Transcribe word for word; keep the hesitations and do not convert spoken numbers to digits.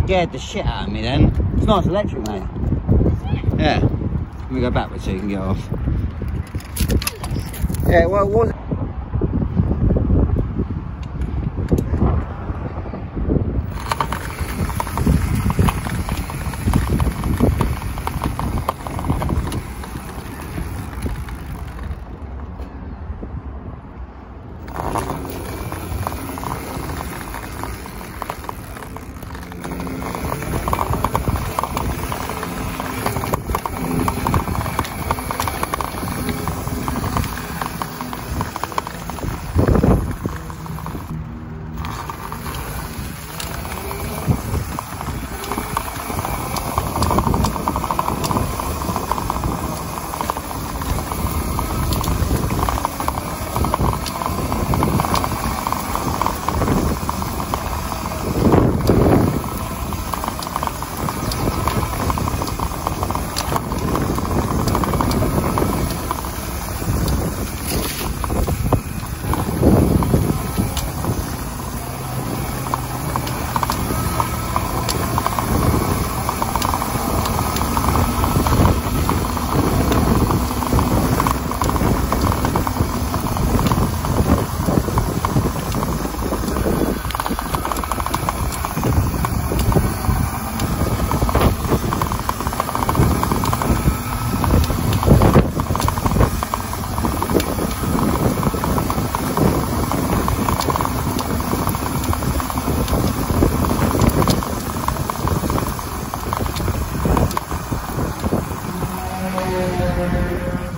scared the shit out of me then. It's nice electric, mate. Yeah. Let me go backwards so you can get off. Yeah, well, it was. Thank you.